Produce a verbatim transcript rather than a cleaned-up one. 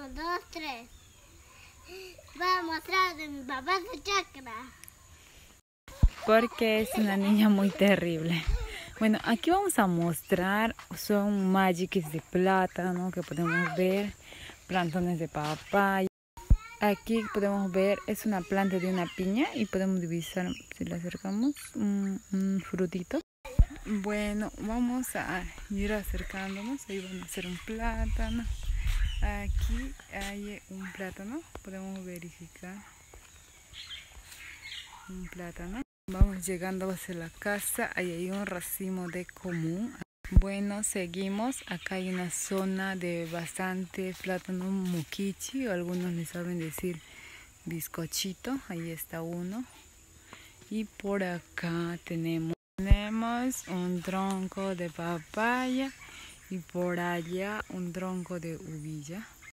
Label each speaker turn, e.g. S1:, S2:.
S1: dos, tres. Voy a mostrar de mi papá su chakra.
S2: Porque es una niña muy terrible. Bueno, aquí vamos a mostrar, son magics de plátano que podemos ver, plantones de papaya. Aquí podemos ver, es una planta de una piña y podemos divisar, si la acercamos, un, un frutito. Bueno, vamos a ir acercándonos, ahí van a hacer un plátano. Aquí hay un plátano, podemos verificar un plátano. Vamos llegando hacia la casa, ahí hay un racimo de común. Bueno, seguimos, acá hay una zona de bastante plátano muquichi, o algunos le saben decir bizcochito, ahí está uno. Y por acá tenemos, tenemos un tronco de papaya y por allá un tronco de uvilla.